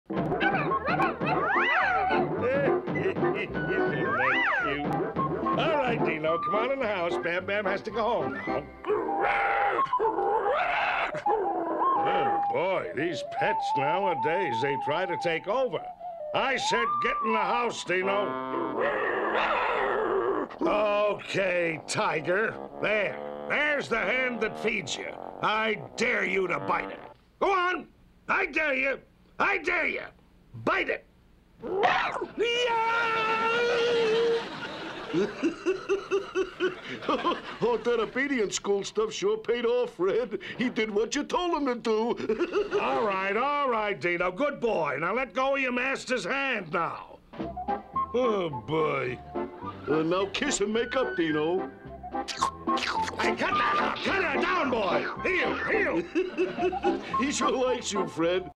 All right, Dino, come on in the house. Bam Bam has to go home now. Oh, boy, these pets nowadays, they try to take over. I said get in the house, Dino. Okay, Tiger. There's the hand that feeds you. I dare you to bite it. Go on. I dare you. I dare you. Bite it. Oh, that obedience school stuff sure paid off, Fred. He did what you told him to do. All right, Dino. Good boy. Now let go of your master's hand now. Oh, boy. Now kiss and make up, Dino. Hey, cut that out. Cut it down, boy. Heel. He sure likes you, Fred.